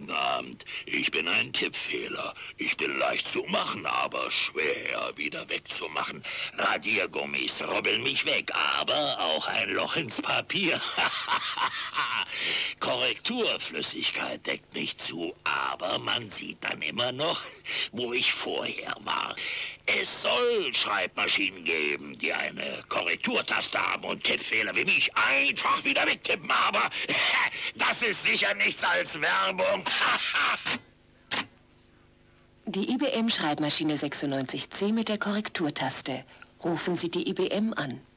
Guten Abend. Ich bin ein Tippfehler. Ich bin leicht zu machen, aber schwer wieder wegzumachen. Radiergummis rubbeln mich weg, aber auch ein Loch ins Papier. Korrekturflüssigkeit deckt mich zu, aber man sieht dann immer noch, wo ich vorher war. Es soll Schreibmaschinen geben, die eine Korrekturtaste haben und Tippfehler wie mich einfach wieder wegtippen, aber das ist sicher nichts als Werbung. Die IBM Schreibmaschine 96C mit der Korrekturtaste. Rufen Sie die IBM an.